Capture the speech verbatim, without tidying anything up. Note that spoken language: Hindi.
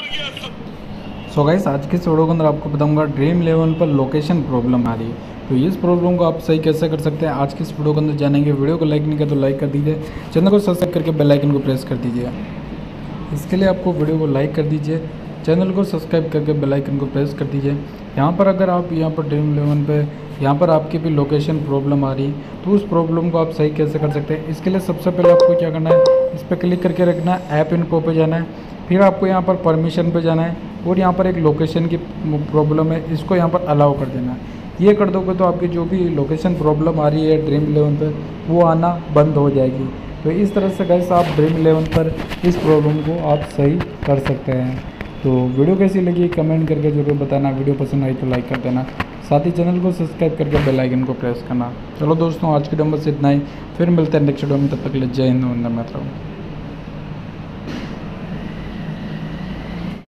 सो गाइस, आज के इस वीडियो के अंदर आपको बताऊंगा ड्रीम इलेवन पर लोकेशन प्रॉब्लम आ रही है, तो इस प्रॉब्लम को आप सही कैसे कर सकते हैं आज के इस वीडियो के अंदर जानेंगे। वीडियो को लाइक नहीं किया तो लाइक कर दीजिए, चैनल को सब्सक्राइब करके बेल आइकन को प्रेस कर दीजिए। इसके लिए आपको वीडियो को लाइक कर दीजिए, चैनल को सब्सक्राइब करके बेल आइकन को प्रेस कर दीजिए। यहाँ पर अगर आप यहाँ पर ड्रीम इलेवन पे यहाँ पर आपकी भी लोकेशन प्रॉब्लम आ रही तो उस प्रॉब्लम को आप सही कैसे कर सकते हैं। इसके लिए सबसे पहले आपको क्या करना है, इस पर क्लिक करके रखना है, ऐप इन्फो पे जाना है, फिर आपको यहाँ पर परमिशन पे जाना है और यहाँ पर एक लोकेशन की प्रॉब्लम है, इसको यहाँ पर अलाउ कर देना है। ये कर दोगे तो आपकी जो भी लोकेशन प्रॉब्लम आ रही है ड्रीम इलेवन पर वो आना बंद हो जाएगी। तो इस तरह से गाइस आप ड्रीम इलेवन पर इस प्रॉब्लम को आप सही कर सकते हैं। तो वीडियो कैसी लगी कमेंट करके ज़रूर बताना, वीडियो पसंद आई तो लाइक कर देना, साथ ही चैनल को सब्सक्राइब करके बेल आइकन को प्रेस करना। चलो दोस्तों, आज के वीडियो में बस इतना ही, फिर मिलते हैं नेक्स्ट वीडियो में, तब तक के लिए जय हिंद, वंदे मातरम।